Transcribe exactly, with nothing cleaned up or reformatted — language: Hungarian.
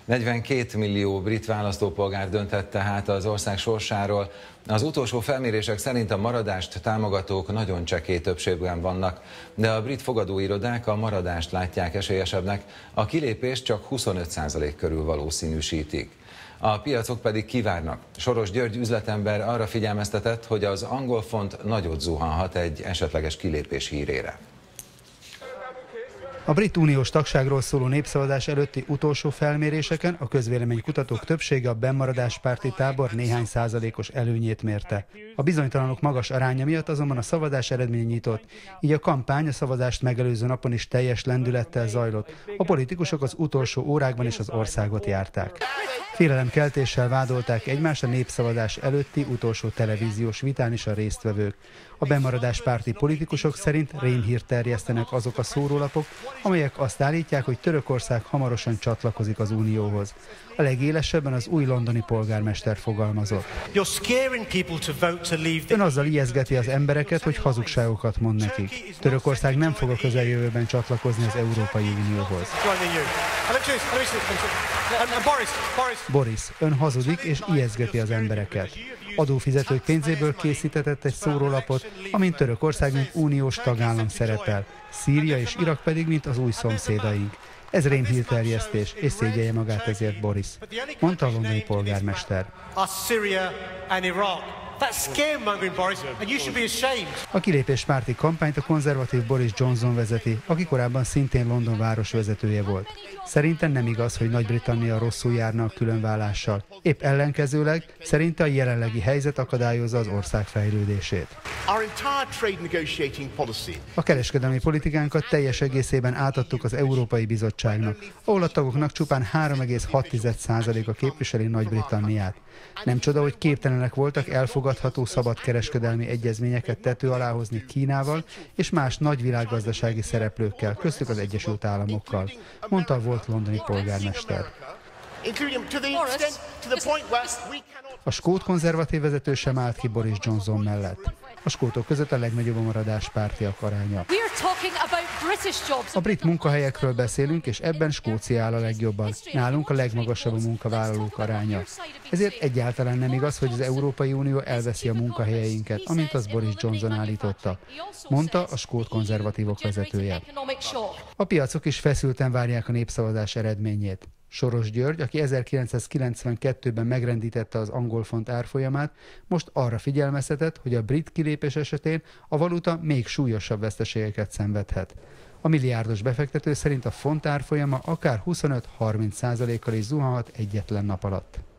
negyvenkét millió brit választópolgár döntett tehát az ország sorsáról. Az utolsó felmérések szerint a maradást támogatók nagyon csekély többségben vannak, de a brit fogadóirodák a maradást látják esélyesebbnek, a kilépést csak huszonöt százalék körül valószínűsítik. A piacok pedig kivárnak. Soros György üzletember arra figyelmeztetett, hogy az angol font nagyot zuhanhat egy esetleges kilépés hírére. A brit uniós tagságról szóló népszavazás előtti utolsó felméréseken a közvéleménykutatók többsége a bennmaradáspárti tábor néhány százalékos előnyét mérte. A bizonytalanok magas aránya miatt azonban a szavazás eredmény nyitott, így a kampány a szavazást megelőző napon is teljes lendülettel zajlott. A politikusok az utolsó órákban is az országot járták. Félelemkeltéssel vádolták egymást a népszavazás előtti utolsó televíziós vitán is a résztvevők. A bennmaradáspárti politikusok szerint rémhírt terjesztenek azok a szórólapok, amelyek azt állítják, hogy Törökország hamarosan csatlakozik az Unióhoz. A legélesebben az új londoni polgármester fogalmazott. Ön azzal ijeszgeti az embereket, hogy hazugságokat mond nekik. Törökország nem fog a közeljövőben csatlakozni az Európai Unióhoz. Boris, ön hazudik és ijeszgeti az embereket. Adófizetők pénzéből készítetett egy szórólapot, amint Törökország mint uniós tagállam szerepel, Szíria és Irak pedig mint az új szomszédaink. Ez rémhírterjesztés, és szégyelje magát ezért Boris, mondta a londoni polgármester. A kilépéspárti kampányt a konzervatív Boris Johnson vezeti, aki korábban szintén London városvezetője volt. Szerintem nem igaz, hogy Nagy-Britannia rosszul járna a különválással. Épp ellenkezőleg szerinte a jelenlegi helyzet akadályozza az ország fejlődését. A kereskedelmi politikánkat teljes egészében átadtuk az Európai Bizottságnak, ahol a tagoknak csupán három egész hat százaléka képviseli Nagy-Britanniát. Nem csoda, hogy képtelenek voltak elfogadható szabadkereskedelmi egyezményeket tető alá hozni Kínával és más nagy világgazdasági szereplőkkel, köztük az Egyesült Államokkal, mondta a volt londoni polgármester. A skót konzervatív vezető sem állt ki Boris Johnson mellett. A skótok között a legnagyobb a maradáspártiak aránya. A brit munkahelyekről beszélünk, és ebben Skócia áll a legjobban. Nálunk a legmagasabb a munkavállalók aránya. Ezért egyáltalán nem igaz, hogy az Európai Unió elveszi a munkahelyeinket, amint az Boris Johnson állította, mondta a skót konzervatívok vezetője. A piacok is feszülten várják a népszavazás eredményét. Soros György, aki ezerkilencszázkilencvenkettőben megrendítette az angol font árfolyamát, most arra figyelmeztetett, hogy a brit kilépés esetén a valuta még súlyosabb veszteségeket szenvedhet. A milliárdos befektető szerint a font árfolyama akár huszonöt-harminc százalékkal is zuhanhat egyetlen nap alatt.